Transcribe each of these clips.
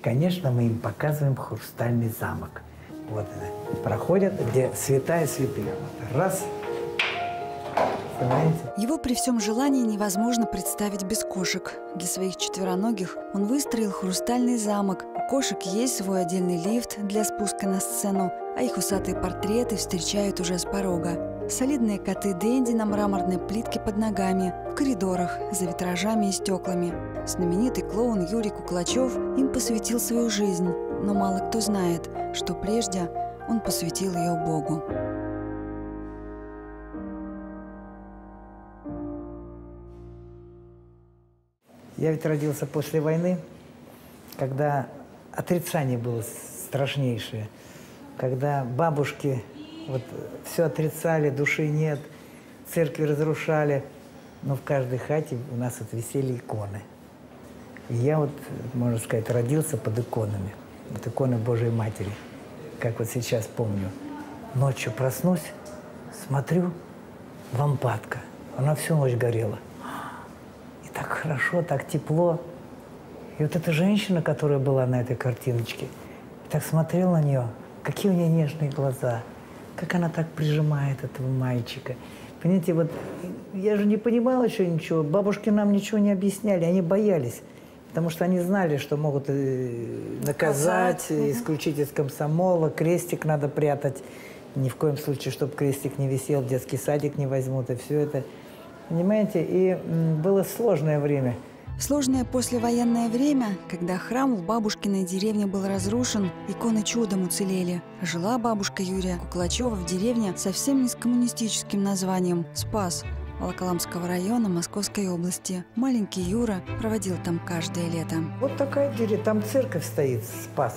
Конечно, мы им показываем Хрустальный замок. Вот это. Проходят, где святая святых. Раз. Понимаете? Его при всем желании невозможно представить без кошек. Для своих четвероногих он выстроил Хрустальный замок. У кошек есть свой отдельный лифт для спуска на сцену, а их усатые портреты встречают уже с порога. Солидные коты Дэнди на мраморной плитке под ногами, в коридорах, за витражами и стеклами. Знаменитый клоун Юрий Куклачев им посвятил свою жизнь, но мало кто знает, что прежде он посвятил ее Богу. Я ведь родился после войны, когда отрицание было страшнейшее, когда бабушки вот все отрицали, души нет, церкви разрушали, но в каждой хате у нас вот висели иконы. И я вот, можно сказать, родился под иконами, вот иконы Божией Матери, как вот сейчас помню. Ночью проснусь, смотрю, лампадка, она всю ночь горела. Так хорошо, так тепло. И вот эта женщина, которая была на этой картиночке, так смотрел на нее, какие у нее нежные глаза, как она так прижимает этого мальчика. Понимаете, вот я же не понимала еще ничего, бабушки нам ничего не объясняли, они боялись, потому что они знали, что могут наказать, исключить из комсомола, крестик надо прятать, ни в коем случае, чтобы крестик не висел, в детский садик не возьмут, и все это. Понимаете, и было сложное время. В сложное послевоенное время, когда храм в бабушкиной деревне был разрушен, иконы чудом уцелели. Жила бабушка Юрия Куклачева в деревне совсем не с коммунистическим названием «Спас» Волоколамского района Московской области. Маленький Юра проводил там каждое лето. Вот такая деревня, там церковь стоит, Спас.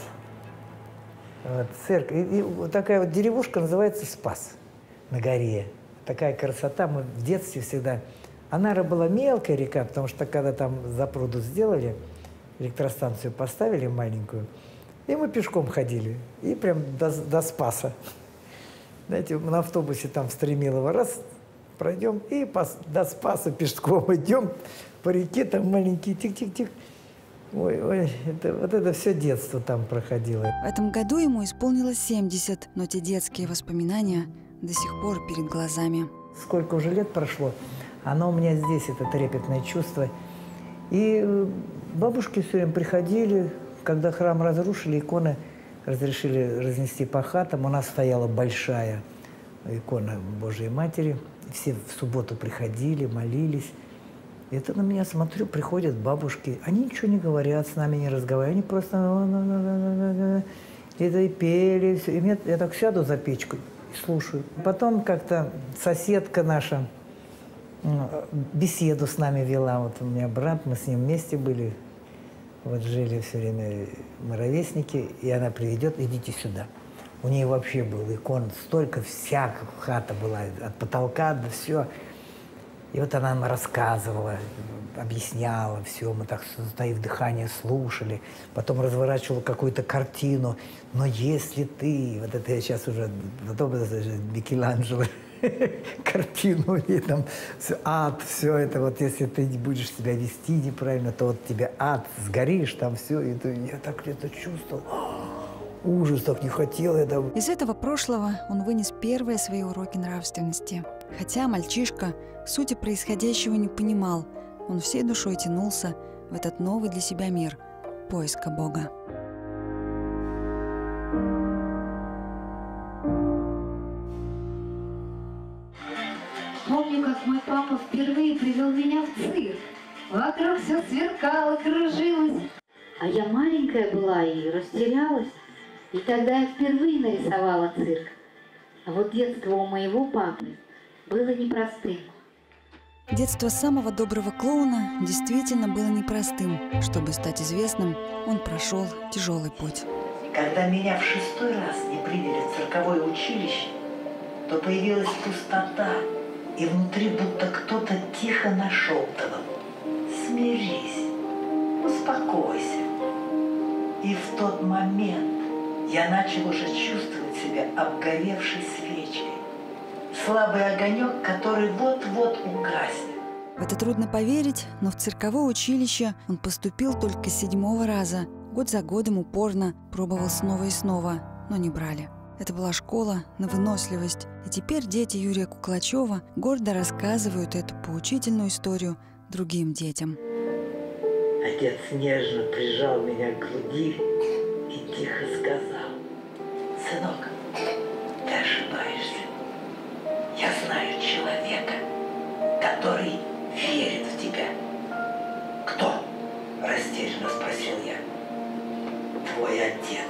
Вот, церковь. И вот такая вот деревушка называется Спас на горе. Такая красота, мы в детстве всегда... Анара была мелкая река, потому что когда там запруду сделали, электростанцию поставили маленькую, и мы пешком ходили, и прям до Спаса. Знаете, на автобусе там в Стремилово раз пройдем, и до Спаса пешком идем по реке, там маленький тик-тик-тик. Ой, вот это все детство там проходило. В этом году ему исполнилось 70, но те детские воспоминания до сих пор перед глазами. Сколько уже лет прошло, оно у меня здесь, это трепетное чувство. И бабушки все время приходили, когда храм разрушили, иконы разрешили разнести по хатам. У нас стояла большая икона Божией Матери. Все в субботу приходили, молились. И это на меня смотрю, приходят бабушки. Они ничего не говорят, с нами не разговаривают. Они просто это и пели. И я так сяду за печку и слушаю. Потом как-то соседка наша беседу с нами вела. Вот у меня брат, мы с ним вместе были. Вот жили все время, мы ровесники. И она приведет, идите сюда. У нее вообще был икон, столько всяких, хата была, от потолка до все. И вот она нам рассказывала, объясняла все, мы так, затаив дыхание, слушали. Потом разворачивала какую-то картину. Но если ты, вот это я сейчас уже, потом Микеланджело, картину, и там ад, все это, вот если ты не будешь себя вести неправильно, то вот тебе ад, сгоришь, там все. И я так это чувствовал. Ужас, так не хотел я. Из этого прошлого он вынес первые свои уроки нравственности. Хотя мальчишка сути происходящего не понимал, он всей душой тянулся в этот новый для себя мир поиска Бога. Помню, как мой папа впервые привел меня в цирк. Вокруг все сверкало, кружилось. А я маленькая была и растерялась. И тогда я впервые нарисовала цирк. А вот детство у моего папы было непростым. Детство самого доброго клоуна действительно было непростым. Чтобы стать известным, он прошел тяжелый путь. Когда меня в 6-й раз не приняли в цирковое училище, то появилась пустота, и внутри будто кто-то тихо нашептывал: смирись, успокойся. И в тот момент я начал уже чувствовать себя обгоревшей свечей. Слабый огонек, который вот-вот угаснет. В это трудно поверить, но в цирковое училище он поступил только с 7-го раза. Год за годом упорно пробовал снова и снова, но не брали. Это была школа на выносливость. И теперь дети Юрия Куклачева гордо рассказывают эту поучительную историю другим детям. Отец нежно прижал меня к груди и тихо сказал: «Сынок, ты ошибаешься. Я знаю человека, который верит в тебя». «Кто?» – растерянно спросил я. «Твой отец».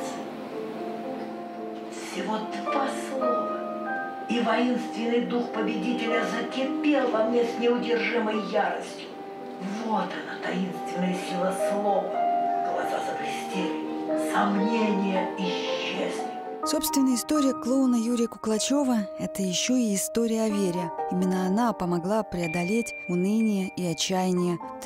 Всего 2 слова, и воинственный дух победителя закипел во мне с неудержимой яростью. Вот она, таинственная сила слова. Глаза заблестели, сомнения исчезли. Собственная история клоуна Юрия Куклачева – это еще и история о вере. Именно она помогла преодолеть уныние и отчаяние. В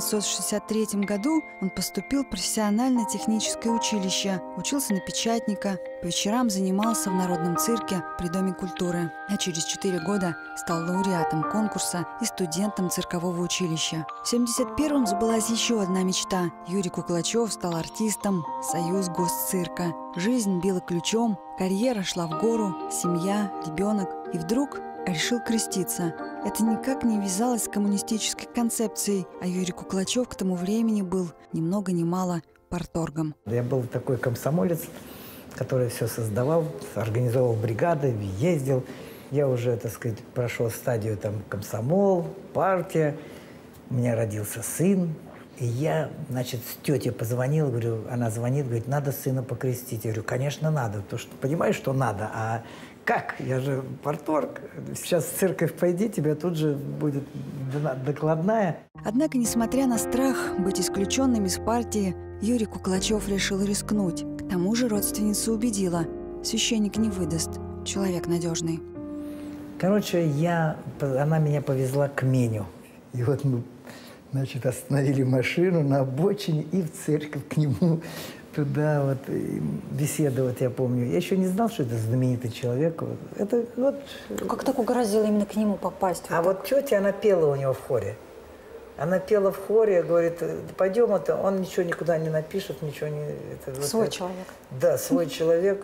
1963 году он поступил в профессионально-техническое училище, учился на печатника, по вечерам занимался в народном цирке при Доме культуры. А через 4 года стал лауреатом конкурса и студентом циркового училища. В 1971-м сбылась еще одна мечта. Юрий Куклачев стал артистом Союз Госцирка. Жизнь била ключом, карьера шла в гору, семья, ребенок. И вдруг решил креститься. Это никак не вязалось с коммунистической концепцией, а Юрий Куклачев к тому времени был ни много ни мало парторгом. Я был такой комсомолец, который все создавал, организовал бригады, ездил. Я уже, так сказать, прошел стадию там комсомол, партия. У меня родился сын. И я, значит, с тетей позвонил, говорю, она звонит, говорит, надо сына покрестить. Я говорю, конечно, надо, потому что понимаешь, что надо, а как? Я же парторг. Сейчас в церковь пойди, тебя тут же будет докладная. Однако, несмотря на страх быть исключенным из партии, Юрий Куклачев решил рискнуть. К тому же родственница убедила, священник не выдаст, человек надежный. Короче, она меня повезла к Меню. И вот мы, значит, остановили машину на обочине и в церковь к нему туда вот беседовать, я помню. Я еще не знал, что это знаменитый человек. Это вот... Как так угрозило именно к нему попасть? А вот тетя, она пела у него в хоре. Она пела в хоре, говорит, пойдем, он ничего никуда не напишет, ничего не... Свой человек. Да, свой человек.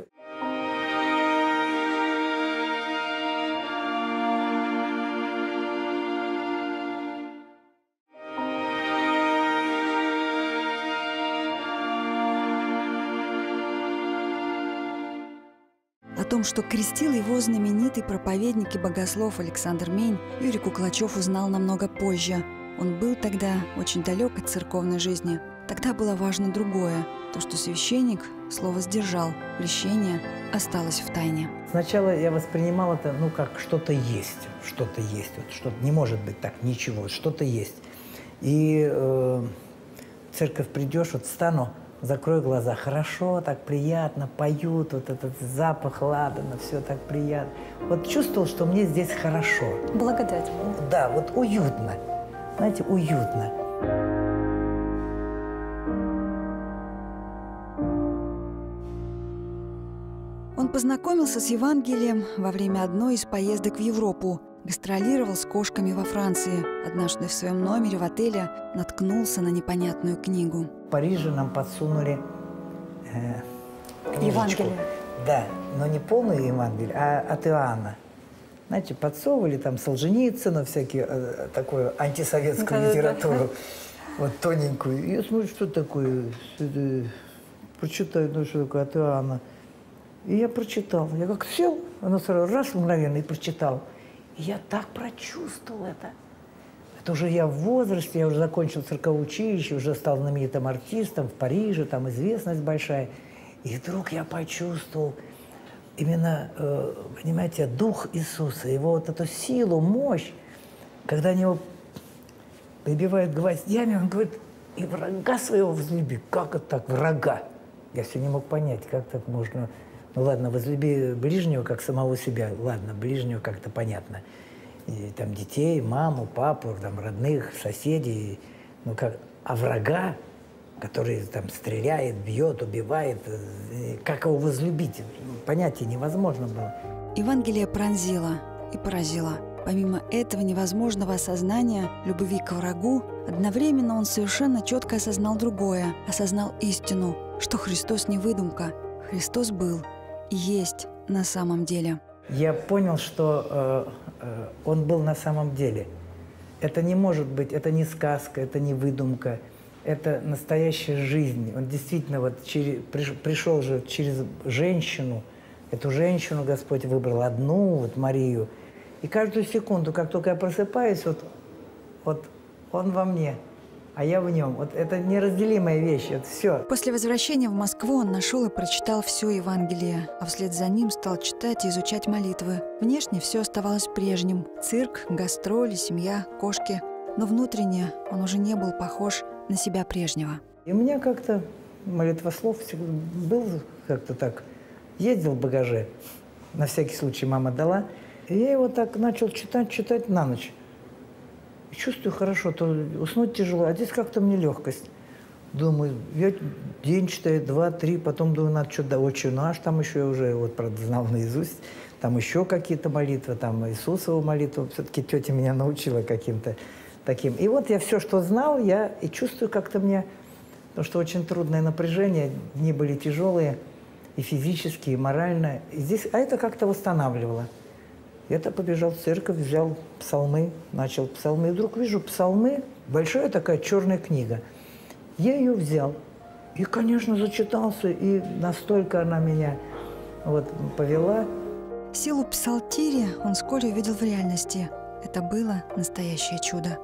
О том, что крестил его знаменитый проповедник и богослов Александр Мень, Юрий Куклачев узнал намного позже. Он был тогда очень далек от церковной жизни. Тогда было важно другое. То, что священник слово сдержал, крещение осталось в тайне. Сначала я воспринимал это, как что-то есть. Что-то есть. Вот, что-то не может быть так, ничего. Что-то есть. И в церковь придешь, вот встану, закрою глаза. Хорошо, так приятно, поют, вот этот запах ладана, все так приятно. Вот чувствовал, что мне здесь хорошо. Благодать. Да, вот уютно. Знаете, уютно. Он познакомился с Евангелием во время одной из поездок в Европу. Гастролировал с кошками во Франции. Однажды в своем номере в отеле наткнулся на непонятную книгу. В Париже нам подсунули книжечку. Евангелие. Да, но не полную Евангелие, а от Иоанна. Знаете, подсовывали там Солженицына, всякие такую антисоветскую литературу, вот тоненькую. И я смотрю, что такое, прочитаю, что такое от Иоанна. И я прочитал. Я как сел, оно сразу раз мгновенно и прочитал. И я так прочувствовал это. Это уже я в возрасте, я уже закончил цирковое училище, уже стал знаменитым артистом в Париже, там известность большая. И вдруг я почувствовал именно, понимаете, дух Иисуса, его вот эту силу, мощь. Когда они его прибивают гвоздями, он говорит, и врага своего возлюби. Как это так, врага? Я все не мог понять, как так можно... Ну ладно, возлюби ближнего, как самого себя. Ладно, ближнего как-то понятно. И, там детей, маму, папу, там, родных, соседей. Ну как, а врага, который там стреляет, бьет, убивает, как его возлюбить? Понятия невозможно было. Евангелие пронзило и поразило. Помимо этого невозможного осознания любви к врагу, одновременно он совершенно четко осознал другое, осознал истину, что Христос не выдумка, Христос был и есть на самом деле. Я понял, что он был на самом деле. Это не может быть, это не сказка, это не выдумка, это настоящая жизнь. Он действительно вот пришел же через женщину. Эту женщину Господь выбрал одну, вот Марию. И каждую секунду, как только я просыпаюсь, вот он во мне, а я в нем. Вот это неразделимая вещь, это все. После возвращения в Москву он нашел и прочитал все Евангелие, а вслед за ним стал читать и изучать молитвы. Внешне все оставалось прежним. Цирк, гастроли, семья, кошки. Но внутренне он уже не был похож на себя прежнего. И у меня как-то молитвослов всегда был как-то так. Ездил в багаже, на всякий случай мама дала. И я его так начал читать на ночь. И чувствую хорошо, то уснуть тяжело, а здесь как-то мне легкость. Думаю, я день читаю, 2-3, потом думаю, надо что-то, «Отче наш», там еще я уже, вот, правда, знал наизусть. Там еще какие-то молитвы, там Иисусову молитву. Все-таки тетя меня научила каким-то таким. И вот я все, что знал, я и чувствую как-то мне, потому что очень трудное напряжение, дни были тяжелые, и физически, и морально. И здесь, а это как-то восстанавливало. Я-то побежал в церковь, взял псалмы, начал псалмы. И вдруг вижу псалмы, большая такая черная книга. Я ее взял. И, конечно, зачитался, и настолько она меня вот повела. Силу псалтири он вскоре увидел в реальности. Это было настоящее чудо.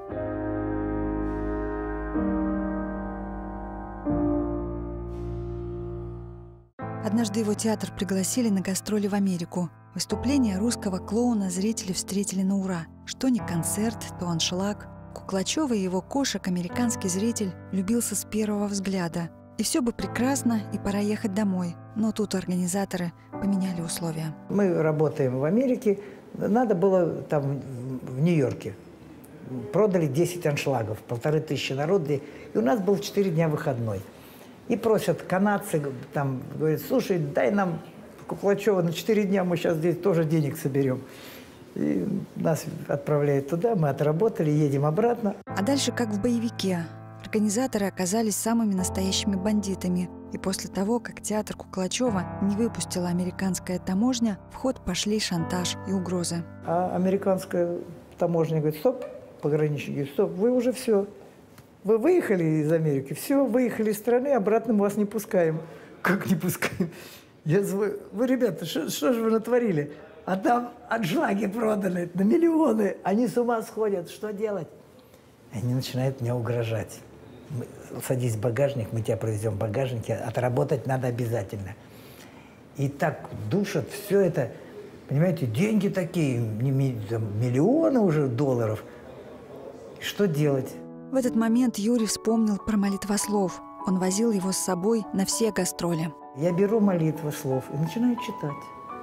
Однажды его театр пригласили на гастроли в Америку. Выступление русского клоуна зрители встретили на ура. Что ни концерт, то аншлаг. Куклачёва и его кошек американский зритель влюбился с первого взгляда. И все бы прекрасно, и пора ехать домой. Но тут организаторы поменяли условия. Мы работаем в Америке. Надо было там в Нью-Йорке. Продали 10 аншлагов, 1500 народу. И у нас был 4 дня выходной. И просят канадцы, там, говорят, слушай, дай нам Куклачёва на 4 дня, мы сейчас здесь тоже денег соберем. И нас отправляют туда, мы отработали, едем обратно. А дальше как в боевике. Организаторы оказались самыми настоящими бандитами. И после того, как театр Куклачёва не выпустила американская таможня, в ход пошли шантаж и угрозы. А американская таможня говорит, стоп, пограничник говорит, стоп, вы уже все. Вы выехали из Америки, все, выехали из страны, обратно мы вас не пускаем. Как не пускаем? Я звоню, вы, ребята, что же вы натворили? А там аншлаги проданы на миллионы, они с ума сходят, что делать? Они начинают мне угрожать. Садись в багажник, мы тебя провезем в багажнике, отработать надо обязательно. И так душат все это, понимаете, деньги такие, миллионы уже долларов. И что делать? В этот момент Юрий вспомнил про молитвослов. Он возил его с собой на все гастроли. Я беру молитвослов и начинаю читать.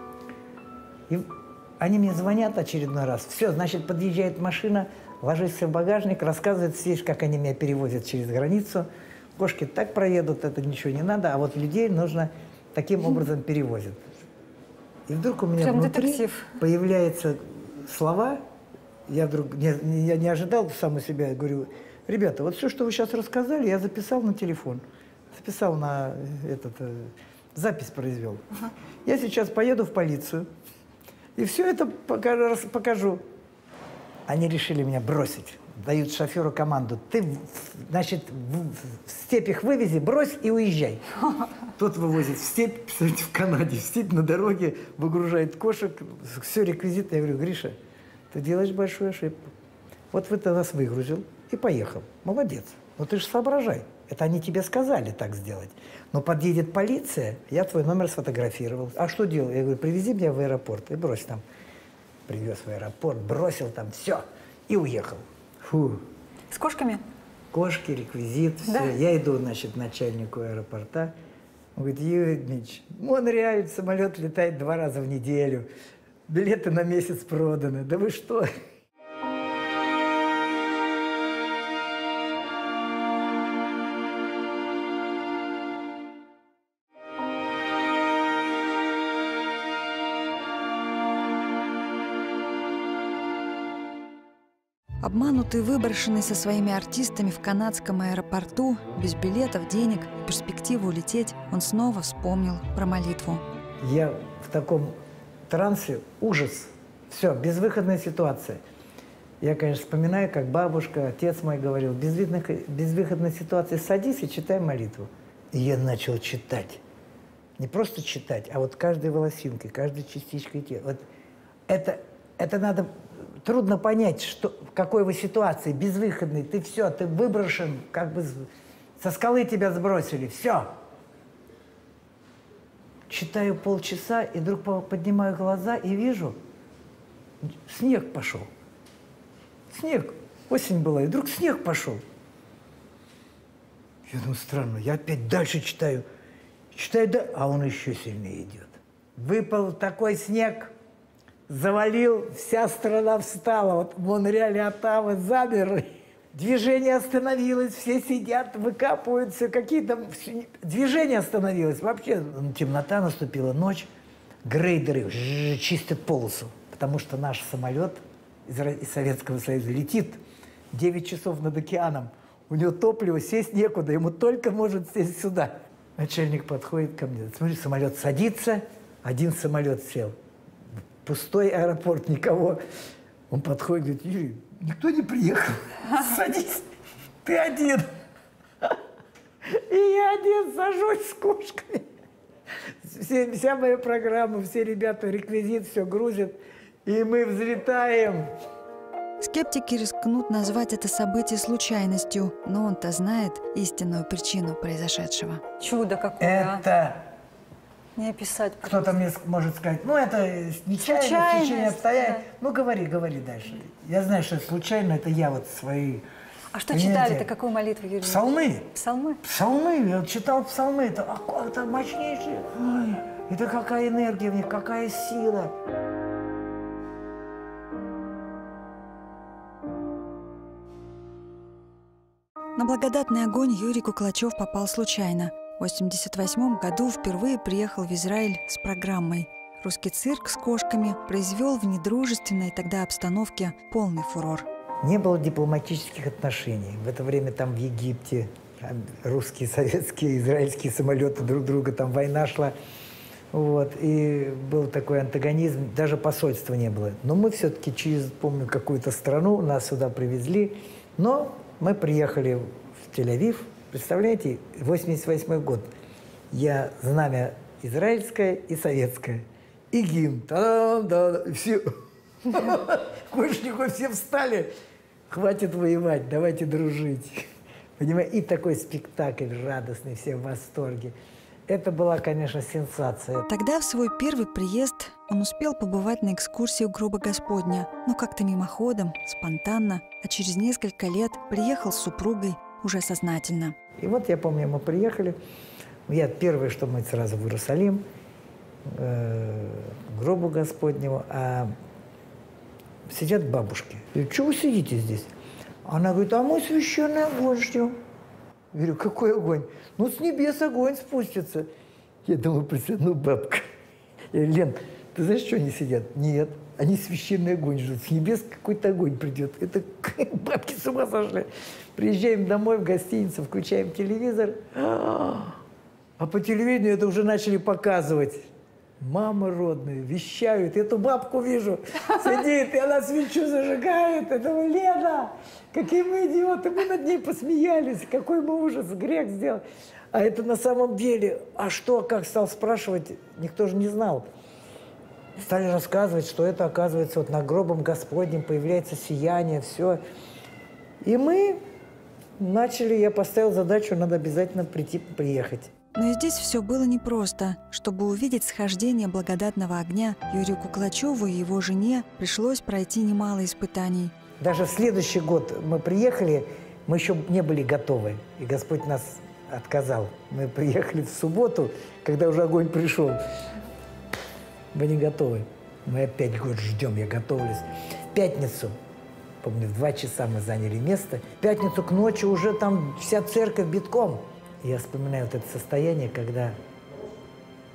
И они мне звонят очередной раз. Все, значит, подъезжает машина, ложишься в багажник, рассказывает все, как они меня перевозят через границу. Кошки так проедут, это ничего не надо, а вот людей нужно таким образом перевозят. И вдруг у меня прям внутри детектив. появляются слова. Я вдруг я не ожидал сам у себя, говорю, ребята, вот все, что вы сейчас рассказали, я записал на телефон. Записал на запись произвел. Ага. Я сейчас поеду в полицию и все это покажу. Они решили меня бросить. Дают шоферу команду. Ты, значит, в степь их вывези, брось и уезжай. Тот вывозит в степь, представляете, в Канаде, в степь на дороге, выгружает кошек, все реквизит. Я говорю, Гриша, ты делаешь большую ошибку. Вот ты нас выгрузил и поехал. Молодец. Но ты же соображай. Это они тебе сказали так сделать. Но подъедет полиция, я твой номер сфотографировал. А что делал? Я говорю, привези меня в аэропорт и брось там. Привез в аэропорт, бросил там, все, и уехал. Фу. С кошками? Кошки, реквизит, все. Да. Я иду, значит, к начальнику аэропорта. Он говорит, Юрий Дмитриевич, Монреаль, самолет летает 2 раза в неделю. Билеты на месяц проданы. Да вы что? Обманутый, выброшенный со своими артистами в канадском аэропорту, без билетов, денег и перспективы улететь, он снова вспомнил про молитву. Я в таком трансе, ужас, все, безвыходная ситуация. Я, конечно, вспоминаю, как бабушка, отец мой говорил, безвыходная ситуация, садись и читай молитву. И я начал читать. Не просто читать, а вот каждой волосинкой, каждой частичкой тела. Вот это надо... Трудно понять, что, в какой вы ситуации, безвыходной, ты все, ты выброшен, как бы со скалы тебя сбросили, все. Читаю полчаса, и вдруг поднимаю глаза и вижу, снег пошел. Снег. Осень была, и вдруг снег пошел. Я думаю, странно, я опять дальше читаю. Читаю, да, а он еще сильнее идет. Выпал такой снег, завалил, вся страна встала. Вот в Монреале, Оттава замерли. Движение остановилось, все сидят, выкапываются, какие-то... Движение остановилось. Вообще темнота наступила, ночь. Грейдеры чистят полосу, потому что наш самолет из Советского Союза летит 9 часов над океаном. У него топливо, сесть некуда, ему только может сесть сюда. Начальник подходит ко мне. Смотри, самолет садится, один самолет сел. Пустой аэропорт, никого. Он подходит, говорит, Юрий, никто не приехал. Садись, ты один. И я один сажусь с кошками. Вся моя программа, все ребята, реквизит, все грузят. И мы взлетаем. Скептики рискнут назвать это событие случайностью, но он-то знает истинную причину произошедшего. Чудо какое, Это... Не описать. Кто-то мне может сказать, ну это нечаянно, течение обстоятельств. Да. Ну говори дальше. Я знаю, что это случайно, это я вот свои... А что читали-то, какую молитву, Юрий? Псалмы. Псалмы? Псалмы, я читал псалмы, это мощнейшие. Ой, это какая энергия в них, какая сила. На благодатный огонь Юрий Куклачев попал случайно. В 1988 году впервые приехал в Израиль с программой. Русский цирк с кошками произвел в недружественной тогда обстановке полный фурор. Не было дипломатических отношений. В это время там в Египте русские, советские, израильские самолеты друг друга, там война шла. Вот. И был такой антагонизм, даже посольства не было. Но мы все-таки через, помню, какую-то страну нас сюда привезли. Но мы приехали в Тель-Авив. Представляете, 88 год. Я знамя израильское и советское. И гимн. Та-да-да-да. Все. Кошечнику все встали. Хватит воевать, давайте дружить. Понимаете? И такой спектакль радостный, все в восторге. Это была, конечно, сенсация. Тогда в свой первый приезд он успел побывать на экскурсии у гроба Господня, но как-то мимоходом, спонтанно, а через несколько лет приехал с супругой уже сознательно. И вот я помню, мы приехали. Первое, что мы сразу в Иерусалим, к гробу Господнему, а сидят бабушки. Я говорю, что вы сидите здесь? Она говорит, а мы священный огонь ждем. Я говорю, какой огонь? Ну, с небес огонь спустится. Я думаю, ну, бабка. Я говорю, Лен, ты знаешь, что они сидят? Нет, они священный огонь ждут. С небес какой-то огонь придет. Это бабки с ума сошли. Приезжаем домой в гостиницу, включаем телевизор. А по телевидению это уже начали показывать. Мама родная, вещают. Эту бабку вижу, сидит, и она свечу зажигает. Я думаю, Лена, какие мы идиоты, мы над ней посмеялись. Какой мы ужас, грех сделал. А это на самом деле, а что, как стал спрашивать, никто же не знал. Стали рассказывать, что это, оказывается, вот над гробом Господним появляется сияние, все. И мы начали, я поставил задачу, надо обязательно приехать. Но и здесь все было непросто. Чтобы увидеть схождение благодатного огня, Юрию Куклачеву и его жене пришлось пройти немало испытаний. Даже в следующий год мы приехали, мы еще не были готовы, и Господь нас отказал. Мы приехали в субботу, когда уже огонь пришел. Мы не готовы. Мы опять год ждем, я готовлюсь. В пятницу, помню, в 2 часа мы заняли место. В пятницу к ночи уже там вся церковь битком. Я вспоминаю вот это состояние, когда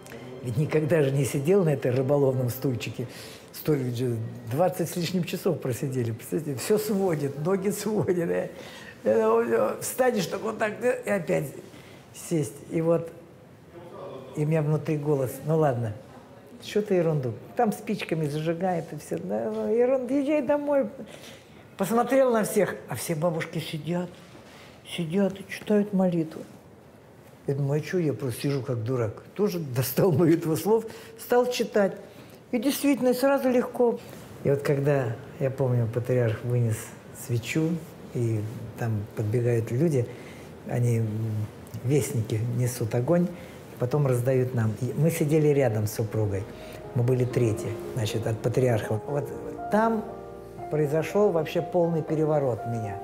Ведь никогда же не сидел на этой рыболовном стульчике. 20 с лишним часов просидели. Представляете, все сводит, ноги сводят. Встанешь, так вот так, и опять сесть. И вот, и у меня внутри голос, ну ладно, что ты ерунду. Там спичками зажигает и все. Да, ерунда, езжай домой. Посмотрел на всех, а все бабушки сидят и читают молитву. Я думаю, а что я просто сижу как дурак? Тоже достал молитву слов, стал читать. И действительно, сразу легко. И вот когда, я помню, патриарх вынес свечу, и там подбегают люди, они, вестники, несут огонь, потом раздают нам. И мы сидели рядом с супругой, мы были третьи, значит, от патриарха. Вот там произошел вообще полный переворот меня.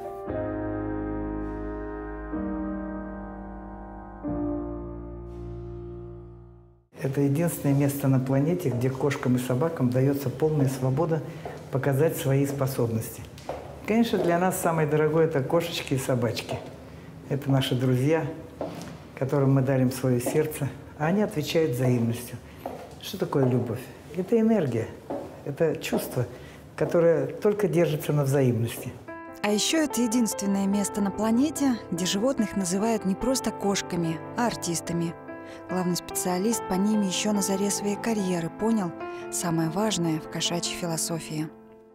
Это единственное место на планете, где кошкам и собакам дается полная свобода показать свои способности. Конечно, для нас самое дорогое – это кошечки и собачки. Это наши друзья, которым мы дарим свое сердце, а они отвечают взаимностью. Что такое любовь? Это энергия, это чувство, которое только держится на взаимности. А еще это единственное место на планете, где животных называют не просто кошками, а артистами. Главный специалист по ним еще на заре своей карьеры понял самое важное в кошачьей философии.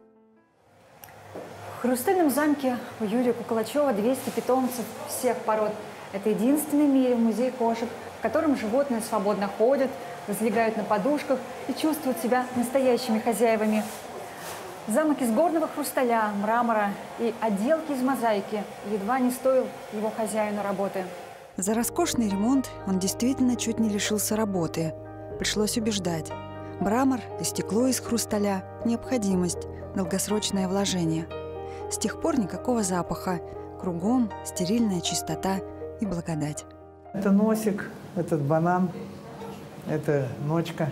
В Хрустальном замке у Юрия Куклачева 200 питомцев всех пород. Это единственный в мире музей кошек, в котором животные свободно ходят, возлегают на подушках и чувствуют себя настоящими хозяевами. Замок из горного хрусталя, мрамора и отделки из мозаики едва не стоил его хозяину работы. За роскошный ремонт он действительно чуть не лишился работы. Пришлось убеждать. Мрамор и стекло из хрусталя – необходимость, долгосрочное вложение. С тех пор никакого запаха. Кругом стерильная чистота и благодать. Это носик, этот банан, это ночка,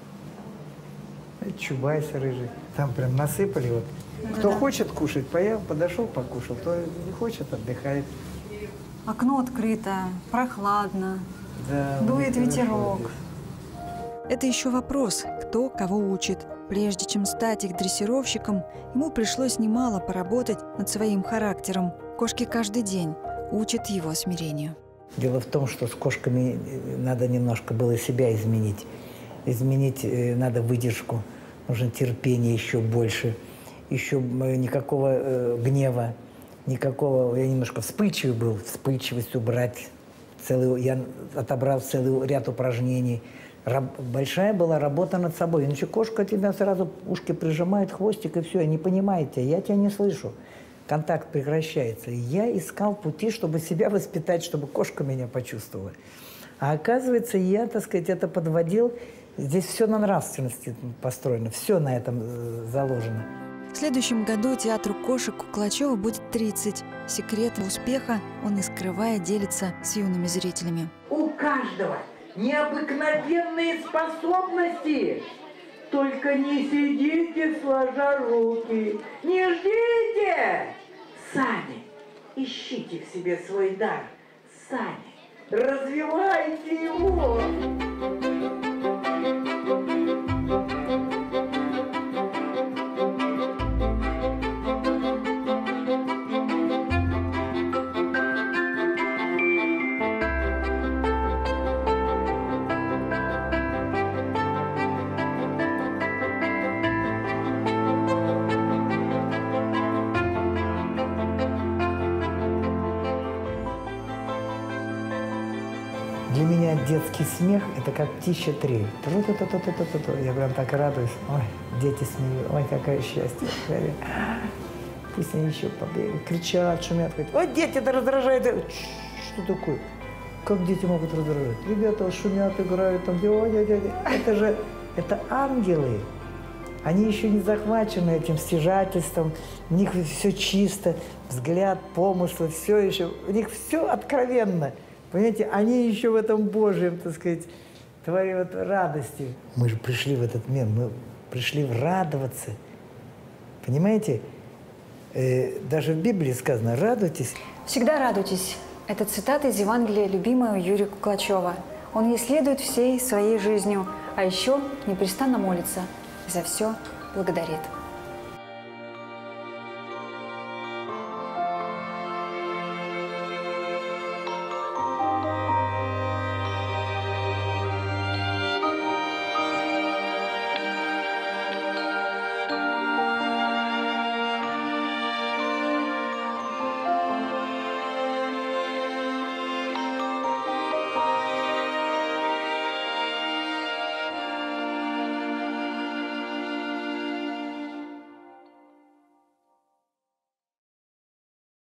это чубайс рыжий. Там прям насыпали. Вот. Кто хочет кушать, поел, подошел, покушал. Кто не хочет, отдыхает. Окно открыто, прохладно, Да, дует ветерок. Это еще вопрос, кто кого учит. Прежде чем стать их дрессировщиком, ему пришлось немало поработать над своим характером. Кошки каждый день учат его смирению. Дело в том, что с кошками надо немножко было себя изменить. Изменить надо выдержку, нужно терпение еще больше, еще никакого гнева, никакого. Я немножко вспыльчивый был, вспыльчивость убрать. Я отобрал целый ряд упражнений. Большая была работа над собой. Иначе кошка тебя сразу ушки прижимает, хвостик, и все, не понимаете, я тебя не слышу. Контакт прекращается. Я искал пути, чтобы себя воспитать, чтобы кошка меня почувствовала. А оказывается, я, так сказать, это подводил. Здесь все на нравственности построено, все на этом заложено. В следующем году театру кошек Куклачева будет 30. Секрет успеха он, не скрывая, делится с юными зрителями. У каждого необыкновенные способности. Только не сидите сложа руки, не ждите. Сами ищите в себе свой дар, сами развивайте его. Для меня детский смех – это как птичья трель. Я прям так радуюсь. Ой, дети смеются. Ой, какое счастье. Пусть они еще побегают, кричат, шумят. Говорят, ой, дети, это раздражает. Что такое? Как дети могут раздражать? Ребята шумят, играют. Там, это же ангелы. Они еще не захвачены этим стяжательством. У них все чисто, взгляд, помыслы, все еще. У них все откровенно. Понимаете, они еще в этом Божьем, так сказать, творе вот радости. Мы же пришли в этот мир, мы пришли радоваться. Понимаете? Даже в Библии сказано «радуйтесь». Всегда радуйтесь. Это цитата из Евангелия, любимая у Юрия Куклачева. Он ей следует всей своей жизнью, а еще непрестанно молится и за все благодарит.